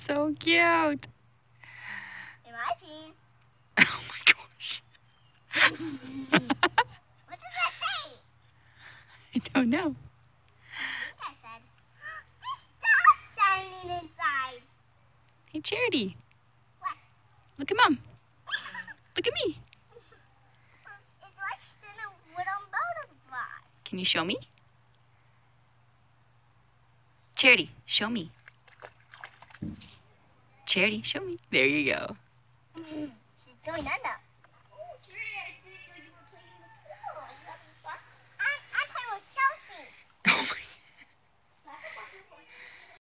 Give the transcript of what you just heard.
so cute. Am I peeing? Oh my gosh. What does that say? I don't know. I said, there's stars shining inside. Hey, Charity. What? Look at Mom. Look at me. It's washed in a wooden butterfly. Can you show me? Charity, show me. Charity, show me. There you go. She's going under.